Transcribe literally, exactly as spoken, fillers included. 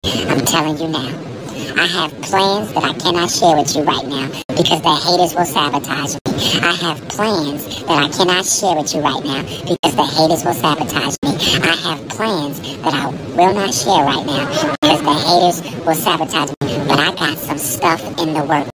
I'm telling you now. I have plans that I cannot share with you right now because the haters will sabotage me. I have plans that I cannot share with you right now because the haters will sabotage me. I have plans that I will not share right now because the haters will sabotage me. But I got some stuff in the works.